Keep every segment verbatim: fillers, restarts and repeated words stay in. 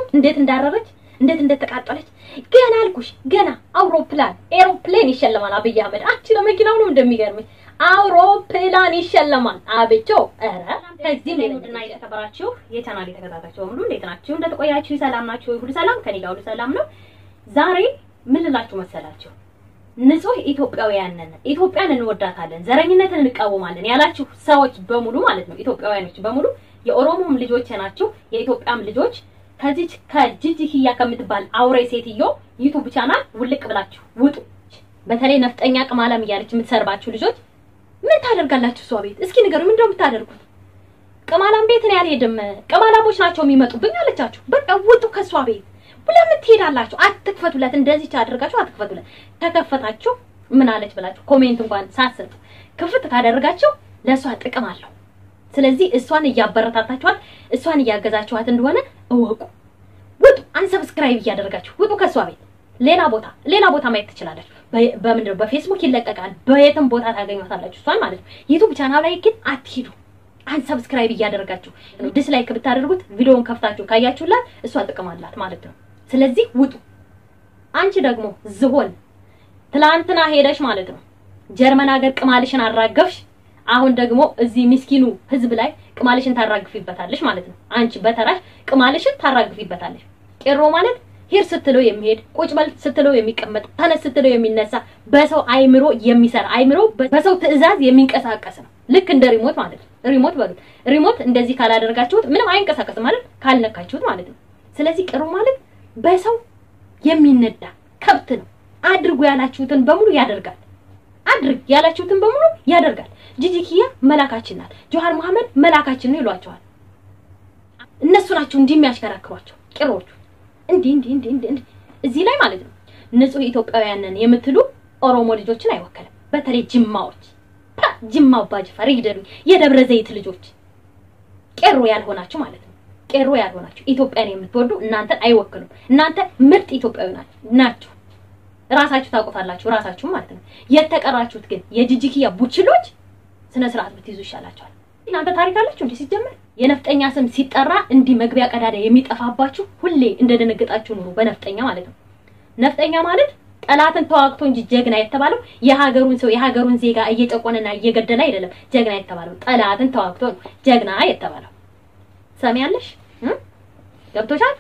እንዴት እንዳረረች እንዴት እንደተቃጠለች ገና አልኩሽ ገና አውሮፕላን ኤሮፕሌን ይሸለማል አብይ አህመድ አንቺ ለመኪናው ነው እንደሚገርምኝ አውሮፕላን ይሸለማል አብቾ አረ ከዚህ ለምንድና የተከበራችሁ የቻናሌ ተከታታዮች ሁሉ እንዴት ናችሁ እንደተቆያችሁ ሰላም ናችሁ ሁሉ ሰላም ከኔ ጋር ሁሉ ሰላም ነው ዛሬ ምን ልላችሁ መሰላችሁ ንጹህ ኢትዮጵያውያን ነን ኢትዮጵያን እንወዳታለን ዘረኝነትን እንቃወማለን ያላችሁ ሰዎች በሙሉ ማለት ነው ኢትዮጵያውያኖች በሙሉ የኦሮሞም ልጆች ናቸው የኢትዮጵያም ልጆች ከዚህ ከጂጂኪያ ከምትባል አውሬ ሴትዮ ዩቲዩብ ቻናል ውልቅ ብላችሁ ውጡ በተለይ ነፍጠኛ ቅማላም ያለች የምትሰርባችሁ ልጆች ምን ታደርጋላችሁ ሷ ቤት እስኪ ንገሩ ምን እንደምታደርጉት ቅማላም ቤት ነው ያልሄድም ቅማላሞች ናቸው የሚመጡብኝ አለቻችሁ በቃ ውጡ ከሷ ቤት ለምን ትሄዳላችሁ አትክፈቱለት እንደዚህ ታደርጋችሁ አትክፈቱለት ተከፈታችሁ ምን አለች ብላችሁ ኮሜንት እንኳን ሳትሰጡ ክፍት ታደርጋችሁ ለሷ ጥቅም አለው ስለዚህ እሷን ያበረታታችኋል እሷን ያገዛችኋት እንደሆነ እወቁ ውጡ አንሰብስክራይብ ያደርጋችሁ ውጡ ከሷ ቤት ሌላ ቦታ ሌላ ቦታ ማየት ትችላላችሁ በመንደር በፌስቡክ ይለቀቃል በየትም ቦታ ታገኙታላችሁ እሷን ማለት ነው ዩቲዩብ ቻናል ላይ ግን አትሂዱ አንሰብስክራይብ ያደርጋችሁ ዲስላይክ ብታደርጉት ቪዲዮውን ከፍታችሁ ካያችሁላት እሷ ጥቅም አላት ማለት ነው ስለዚህ ውጡ አንቺ ደግሞ ዝሆን ትላንትና ሄደሽ ማለት ነው ጀርመን ሀገር ቅማልሽን አራገፍሽ አሁን ደግሞ እዚህ ምስኪኑ ህዝብ ላይ ቅማልሽን ታራግፊበታለሽ ማለት ነው አንቺ በተራሽ ቅማልሽን ታራግፊበታለሽ ቄሮ ማለት ሄር ስትለው የሚሄድ ቁጭ በል ስትለው የሚቀመጥ ተነስ ስትለው የሚነሳ በሰው አይምሮ የሚሰራ አይምሮ በሰው ትዕዛዝ የሚንቀሳቀስ ነው ልክ እንደ ሪሞት ማለት ነው ሪሞት በሉት ሪሞት እንደዚህ ካላደረጋችሁት ምንም አይንቀሳቀስም ማለት ካልነካችሁት ማለት ነው ስለዚህ ቄሮ ማለት በሰው የሚነዳ ከብት ነው አድርጉ ያላችሁትን በሙሉ ያደርጋል አድርግ ያላችሁትን በሙሉ ያደርጋል ጂጂኪያ መላካችን ናት ጆሃር መሐመድ መላካችን ነው ይሏቸዋል እነሱ ናቸው እንዲሚያሽከራክሯቸው ቄሮቹ እንዲ እንዲ እንዲ እንዲ እዚህ ላይ ማለት ነው ንጹህ ኢትዮጵያውያን ነን የምትሉ ኦሮሞ ልጆችን አይወከለም በተለይ ጅማዎች ጅማው ባጅፋር ይደሩ የደብረ ዘይት ልጆች ቄሮ ያልሆናችሁ ማለት ነው ቄሮ ያልሆናችሁ ኢትዮጵያን የምትወዱ እናንተ አይወክሉም እናንተ ምርጥ ኢትዮጵያዊ ናችሁ ራሳችሁ ታቆታላችሁ ራሳችሁ ማለት ነው የተቀራችሁት ግን የጂጂኪያ ቡችሎች ስነ ስርዓት ብትይዙ ይሻላችኋል እናንተ ታሪክ አላችሁ እንዴ ሲጀመር የነፍጠኛ ስም ሲጠራ እንዲ መግቢያ ቀዳዳ የሚጠፋባችሁ ሁሌ እንደደነገጣችሁ ኑሩ በነፍጠኛ ማለት ነው ነፍጠኛ ማለት ጠላትን ተዋግቶ እንጂ ጀግና የተባለው የሀገሩን ሰው የሀገሩን ዜጋ እየጨቆነና እየገደለ አይደለም ጀግና የተባለው ጠላትን ተዋግቶ ጀግና የተባለው ሰሚያለሽ ገብቶሻል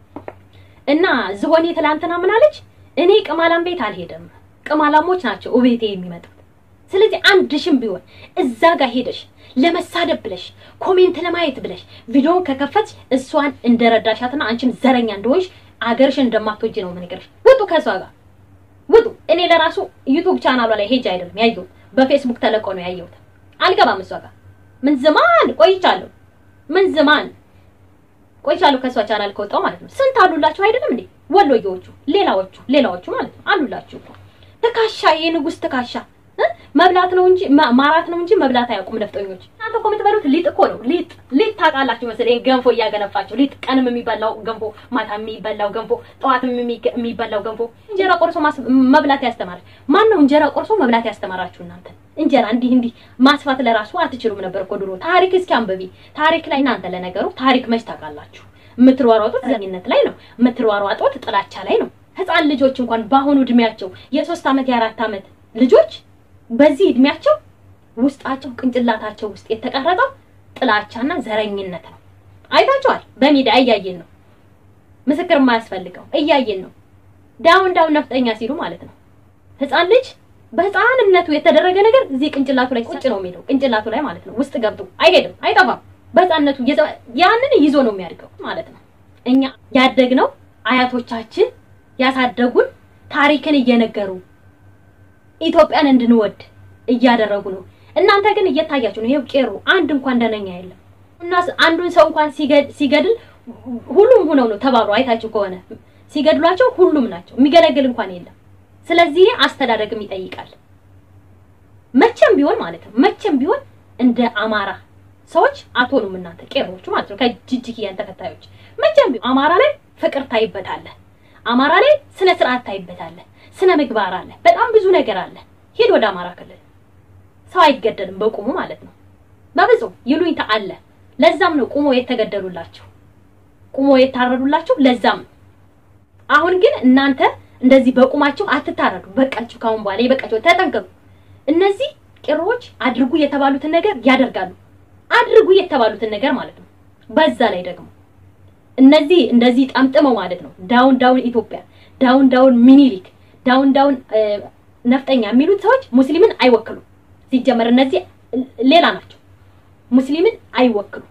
እና ዝሆኔ ትላንትና ምን አለች እኔ ቅማላም ቤት አልሄድም ቅማላሞች ናቸው ኡቤቴ የሚመጡት ስለዚህ አንድሽም ቢሆን እዛ ጋር ሄደሽ ለመሳደብ ብለሽ ኮሜንት ለማየት ብለሽ ቪዲዮን ከከፈትሽ እሷን እንደረዳሻትና አንቺም ዘረኛ እንደሆንሽ አገርሽን እንደማትወጂ ነው ምንገርሽ ውጡ ከሷ ጋር ውጡ እኔ ለራሱ ዩቲዩብ ቻናሏ ላይ ሄጅ አይደለም ያየው በፌስቡክ ተለቆ ነው ያየውት አልገባም እሷ ጋር ምን ዘማን ቆይቻለሁ ምን ዘማን ቆይቻለሁ ከሷ ቻናል ከወጣው ማለት ነው ስንት አሉላችሁ አይደለም እንዴ ወሎዮቹ ሌላዎቹ ሌላዎቹ ማለት ነው አሉላችሁ ተካሻ የንጉስ ተካሻ መብላት ነው እንጂ ማራት ነው እንጂ መብላት አያውቁም ነፍጠኞች አንተ ኮሜንት በሉት ሊጥ እኮ ነው ሊጥ ሊጥ ታቃላችሁ መሰለኝ ገንፎ ያገነፋችሁ ሊጥ ቀንም የሚበላው ገንፎ ማታም የሚበላው ገንፎ ጧትም የሚበላው ገንፎ እንጀራ ቆርሶ መብላት ያስተማራል ማን ነው እንጀራ ቆርሶ መብላት ያስተማራችሁ እናንተ እንጀራ እንዲህ እንዲህ ማስፋት ለራሱ አትችሉም ነበር እኮ ድሮ ታሪክ እስኪ አንብቢ ታሪክ ላይ እናንተ ለነገሩ ታሪክ መች ታቃላችሁ ምትሯሯጡት ዘኝነት ላይ ነው ምትሯሯጡት ጥላቻ ላይ ነው ህፃን ልጆች እንኳን ባሁኑ እድሜያቸው የሶስት አመት የአራት አመት ልጆች በዚህ እድሜያቸው ውስጣቸው ቅንጭላታቸው ውስጥ የተቀረጸው ጥላቻና ዘረኝነት ነው አይታችኋል በሚዲያ እያየን ነው ምስክር ማያስፈልገው እያየን ነው ዳውን ዳውን ነፍጠኛ ሲሉ ማለት ነው ህፃን ልጅ በህፃንነቱ የተደረገ ነገር እዚህ ቅንጭላቱ ላይ ቁጭ ነው የሚለው ቅንጭላቱ ላይ ማለት ነው ውስጥ ገብቶ አይሄድም አይጠፋም በህፃንነቱ ያንን ይዞ ነው የሚያድገው ማለት ነው እኛ ያደግነው አያቶቻችን ያሳደጉን ታሪክን እየነገሩ ኢትዮጵያን እንድንወድ እያደረጉ ነው እናንተ ግን እየታያችሁ ነው ይሄው ቄሮ አንድ እንኳን ደነኛ የለም እና አንዱን ሰው እንኳን ሲገድል ሁሉም ሆነው ነው ተባብረው አይታችሁ ከሆነ ሲገድሏቸው ሁሉም ናቸው የሚገለግል እንኳን የለም ስለዚህ አስተዳደግም ይጠይቃል መቼም ቢሆን ማለት ነው መቼም ቢሆን እንደ አማራ ሰዎች አትሆኑም እናንተ ቄሮቹ ማለት ነው ከጂጂኪያን ተከታዮች መቼም ቢሆን አማራ ላይ ፍቅር ታይበታል አማራ ላይ ስነ ስርዓት ታይበታል ስነ ምግባር አለ በጣም ብዙ ነገር አለ ሄድ ወደ አማራ ክልል ሰው አይገደልም በቁሙ ማለት ነው በብዙ ይሉኝታ አለ ለዛም ነው ቁሞ የተገደሉላችሁ ቁሞ የታረዱላችሁ ለዛም አሁን ግን እናንተ እንደዚህ በቁማችሁ አትታረዱ በቃችሁ ካሁን በኋላ ይበቃችሁ ተጠንቀቁ እነዚህ ቄሮዎች አድርጉ የተባሉትን ነገር ያደርጋሉ አድርጉ የተባሉትን ነገር ማለት ነው በዛ ላይ ደግሞ እነዚህ እንደዚህ ጠምጥመው ማለት ነው ዳውን ዳውን ኢትዮጵያ ዳውን ዳውን ሚኒሊክ ዳውን ዳውን ነፍጠኛ የሚሉት ሰዎች ሙስሊምን አይወክሉ ሲጀመር እነዚህ ሌላ ናቸው ሙስሊምን አይወክሉ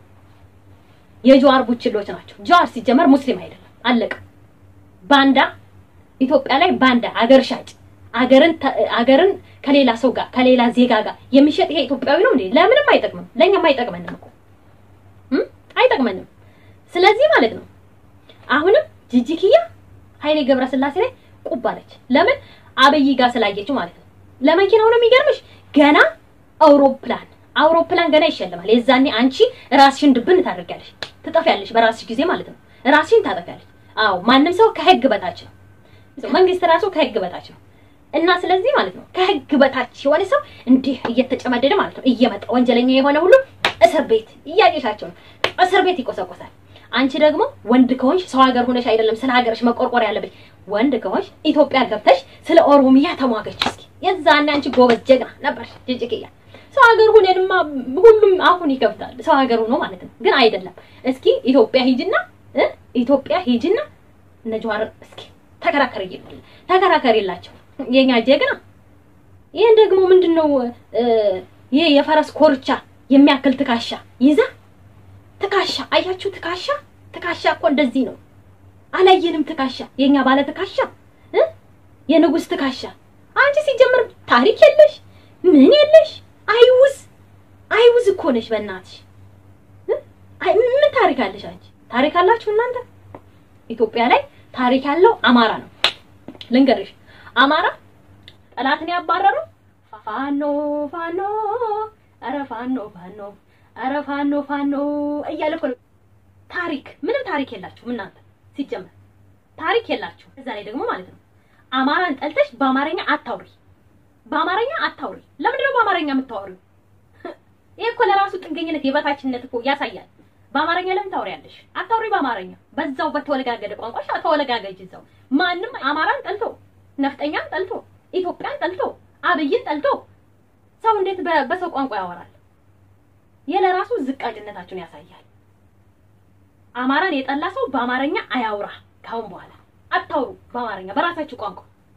የጀዋር ቡችሎች ናቸው ጀዋር ሲጀመር ሙስሊም አይደለም አለቀ ባንዳ ኢትዮጵያ ላይ ባንዳ አገር ሻጭ አገርን አገርን ከሌላ ሰው ጋር ከሌላ ዜጋ ጋር የሚሸጥ ይሄ ኢትዮጵያዊ ነው እንዴ ለምንም አይጠቅምም ለኛም አይጠቅመንም እኮ እም አይጠቅመንም ስለዚህ ማለት ነው አሁንም ጂጂኪያ ኃይሌ ገብረስላሴ ላይ ቁባለች ለምን አብይ ጋር ስላየችው ማለት ነው ለመኪናው ነው የሚገርምሽ ገና አውሮፕላን አውሮፕላን ገና ይሸልማል የዛኔ አንቺ ራስሽን ድብን ታደርጋለሽ ትጠፊያለሽ በራስሽ ጊዜ ማለት ነው ራስሽን ታጠፊያለሽ አው ማንንም ሰው ከህግ በታች ነው መንግስት ራሱ ከህግ በታች ነው እና ስለዚህ ማለት ነው ከህግ በታች የሆነ ሰው እንዴ እየተጨመደደ ማለት ነው እየመጣ ወንጀለኛ የሆነ ሁሉ እስር ቤት እያየሻቸው ነው እስር ቤት ይቆሰቆሳል አንቺ ደግሞ ወንድ ከሆንሽ ሰው ሀገር ሆነሽ አይደለም ስለ ሀገርሽ መቆርቆር ያለብሽ ወንድ ከሆንሽ ኢትዮጵያ ገብተሽ ስለ ኦሮሚያ ተሟገች እስኪ የዛኔ አንቺ ጎበዝ ጀግና ነበርሽ ጂጂኪያ ሰው ሀገር ሆነንማ ሁሉም አሁን ይከፍታል ሰው ሀገር ሆኖ ማለት ነው ግን አይደለም እስኪ ኢትዮጵያ ሂጂና እ ኢትዮጵያ ሂጂና ነጅዋር እስኪ ተከራከረ ይብል ተከራከረላችሁ የኛ ጀግና ይሄን ደግሞ ምንድነው ይሄ የፈረስ ኮርቻ የሚያክል ትካሻ ይዛ ትካሻ አያችሁ ትካሻ ትካሻ እኮ እንደዚህ ነው አላየንም ትካሻ የኛ ባለ ትካሻ እ የንጉስ ትካሻ አንቺ ሲጀምር ታሪክ የለሽ ምን የለሽ አይውዝ አይውዝ እኮ ነሽ በእናትሽ አይ ምን ታሪክ አለሽ አንቺ ታሪክ አላችሁ እናንተ ኢትዮጵያ ላይ ታሪክ ያለው አማራ ነው ልንገርሽ አማራ ጠላትን ያባረረው ፋኖ ፋኖ አረ ፋኖ ፋኖ አረ ፋኖ ፋኖ እያለኮ ታሪክ ምንም ታሪክ የላችሁ እናንተ ሲጀመር ታሪክ የላችሁ እዛ ላይ ደግሞ ማለት ነው አማራን ጠልተሽ በአማርኛ አታውሪ በአማርኛ አታውሪ ለምን ነው በአማርኛ የምታወሪው ይሄ እኮ ለራሱ ጥገኝነት የበታችነት እኮ ያሳያል በአማርኛ ለምን ታወሪያለሽ አታውሪ በአማርኛ በዛው በተወለጋገደ ቋንቋሽ አታወለጋገጅ እዛው ማንንም አማራን ጠልቶ ነፍጠኛን ጠልቶ ኢትዮጵያን ጠልቶ አብይን ጠልቶ ሰው እንዴት በሰው ቋንቋ ያወራል የለራሱ ዝቃጭነታችሁን ያሳያል አማራን የጠላ ሰው በአማርኛ አያውራ ካሁን በኋላ አታውሩ በአማርኛ በራሳችሁ ቋንቋ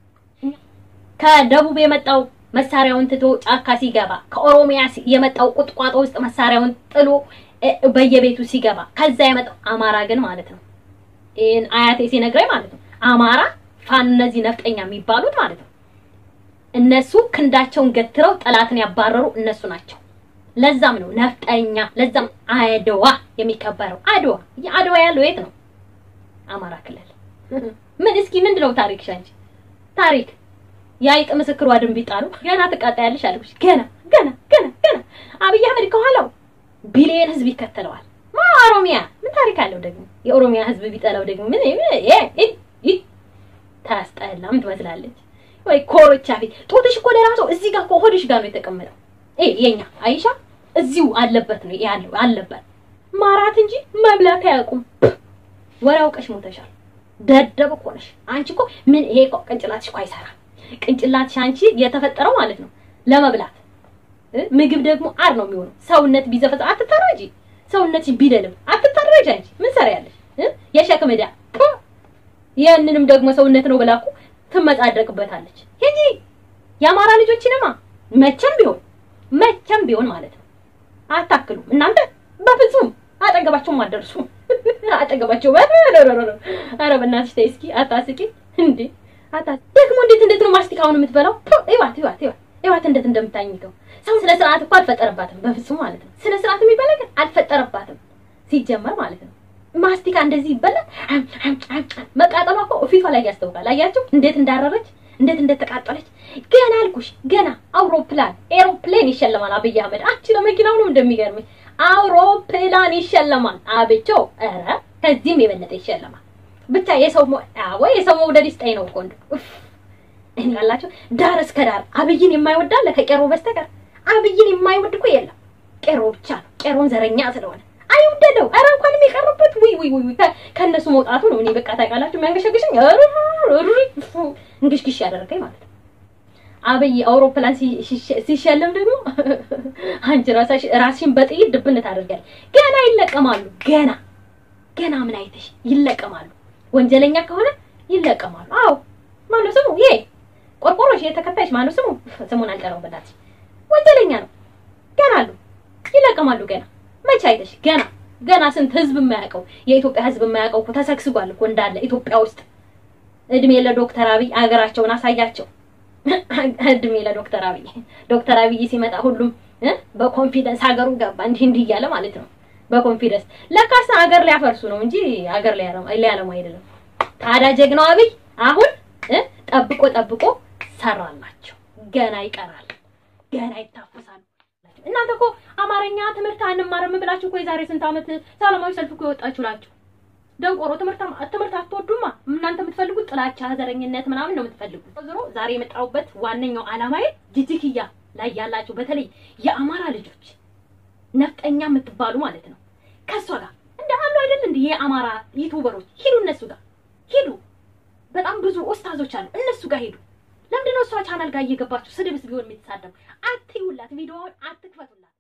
ከደቡብ የመጣው መሳሪያውን ትቶ ጫካ ሲገባ ከኦሮሚያ የመጣው ቁጥቋጦ ውስጥ መሳሪያውን ጥሎ በየቤቱ ሲገባ ከዛ የመጣው አማራ ግን ማለት ነው እን አያቴ ሲነግረኝ ማለት ነው አማራ ፋን እነዚህ ነፍጠኛ የሚባሉት ማለት ነው እነሱ ክንዳቸውን ገትረው ጠላትን ያባረሩ እነሱ ናቸው ለዛም ነው ነፍጠኛ ለዛም አድዋ የሚከበረው አድዋ አድዋ ያለው የት ነው አማራ ክልል ምን እስኪ ምንድነው ታሪክ ሻንቺ ታሪክ ያይጥ ምስክሩ አድም ቢጣሉ ገና ተቃጣያለሽ አልኩሽ ገና ገና ገና ገና አብይ አህመድ ከኋላው ቢሊየን ህዝብ ይከተለዋል ማ ኦሮሚያ ምን ታሪክ አለው ደግሞ የኦሮሚያ ህዝብ ቢጠላው ደግሞ ምን እ እ ታስጠላም ትመስላለች ወይ ኮርቻ ፊት ጦትሽ እኮ ለራሱ እዚህ ጋር ኮሆድሽ ጋር ነው የተቀመጠው እ የኛ አይሻ እዚው አለበት ነው ያለው አለበት ማራት እንጂ መብላት ያቁም ወራውቀሽ ሞተሻል ደደብ እኮ ነሽ አንቺ እኮ ምን ይሄ እኮ ቅንጭላትሽ እኮ አይሰራም ቅንጭላትሽ አንቺ የተፈጠረው ማለት ነው ለመብላት ምግብ ደግሞ አር ነው የሚሆነው ሰውነት ቢዘፈጥ አትተራጂ ሰውነት ቢደልም አትተራጂ አንቺ ምን ሰራያለሽ የሸክም ዳ ያንንም ደግሞ ሰውነት ነው ብላኩ ትመጻደቅበታለች እንጂ ያማራ ልጆችንማ መቸም ቢሆን መቸም ቢሆን ማለት ነው አታክሉ እናንተ በፍጹም አጠገባቸው ማደርሱ አጠገባቸው አረ በእናትሽ ተይ እስኪ አታስቂ እንዴ አታ ደግሞ እንዴት እንዴት ነው ማስቲካውን የምትበላው ይዋት ይዋት ይዋት ይዋት እንዴት እንደምታኝከው ሰው ስለ ስርዓት እኮ አልፈጠረባትም በፍጹም ማለት ነው ስለ ስርዓት የሚባል ነገር አልፈጠረባትም ሲጀመር ማለት ነው ማስቲካ እንደዚህ ይበላል መቃጠሏ እኮ ፊቷ ላይ ያስተውቃል አያችሁ እንዴት እንዳረረች እንዴት እንደተቃጠለች ገና አልኩሽ ገና አውሮፕላን ኤሮፕሌን ይሸለማል አብይ አህመድ አንቺ ለመኪናው ነው እንደሚገርምሽ አውሮፕላን ይሸለማል አብቾ አረ ከዚህም የበለጠ ይሸለማል ብቻ የሰው አዎ የሰው መውደድ ይስጠኝ ነው እኮ እንደው እኔ ያላችሁ ዳር እስከ ዳር አብይን የማይወዳለ ከቄሮ በስተቀር አብይን የማይወድ እኮ የለም ቄሮ ብቻ ነው ቄሮን ዘረኛ ስለሆነ አይውደደው አረ እንኳን የሚቀርበት ወይ ወይ ወይ ከነሱ መውጣቱ ነው እኔ በቃ ታውቃላችሁ የሚያንገሸግሽኝ እንግሽግሽ ያደረገኝ ማለት ነው አብይ አውሮፕላን ሲሸለም ደግሞ አንቺ ራስሽ ራስሽን በጥይት ድብን ታደርጋለሽ ገና ይለቀማሉ ገና ገና ምን አይተሽ ይለቀማሉ ወንጀለኛ ከሆነ ይለቀማሉ አው ማነው ስሙ ይሄ ቆርቆሮሽ የተከታይሽ ማነው ስሙ ስሙን አልቀረው በላት ወንጀለኛ ነው ገና አሉ ይለቀማሉ ገና መቼ አይተሽ ገና ገና ስንት ህዝብ የማያውቀው የኢትዮጵያ ህዝብ የማያውቀው እኮ ተሰክስጓል እኮ እንዳለ ኢትዮጵያ ውስጥ እድሜ ለዶክተር አብይ አገራቸውን አሳያቸው እድሜ ለዶክተር አብይ ዶክተር አብይ ሲመጣ ሁሉም በኮንፊደንስ ሀገሩን ገባ እንዴ እንዴ ይያለ ማለት ነው በኮንፊደንስ ለካስ ሀገር ላይ ያፈርሱ ነው እንጂ ሀገር ላይ ያረም አይላለም አይደለም ታዲያ ጀግናው አብይ አሁን ጠብቆ ጠብቆ ሰራላቸው ገና ይቀራል ገና ይታፈሳል እናንተ እኮ አማርኛ ትምህርት አንማርም ብላችሁ እኮ የዛሬ ስንት አመት ሰላማዊ ሰልፍ እኮ ይወጣችሁላችሁ ደንቆሮ ትምህርት ትምህርት አትወዱማ እናንተ የምትፈልጉት ጥላቻ ዘረኝነት ምናምን ነው የምትፈልጉት ዞሮ ዛሬ የመጣውበት ዋነኛው አላማዬ ጂጂኪያ ላይ ያላችሁ በተለይ የአማራ ልጆች ነፍጠኛ የምትባሉ ማለት ነው ከሷ ጋር እንደ አሉ አይደል እንደ የአማራ ዩቲዩበሮች ሂዱ እነሱ ጋር ሂዱ በጣም ብዙ ኡስታዞች አሉ እነሱ ጋር ሂዱ ለምንድነው እሷ ቻናል ጋር እየገባችሁ ስድብስ ቢሆን የምትሳደቡ አትዩላት ቪዲዮውን አትክፈቱላት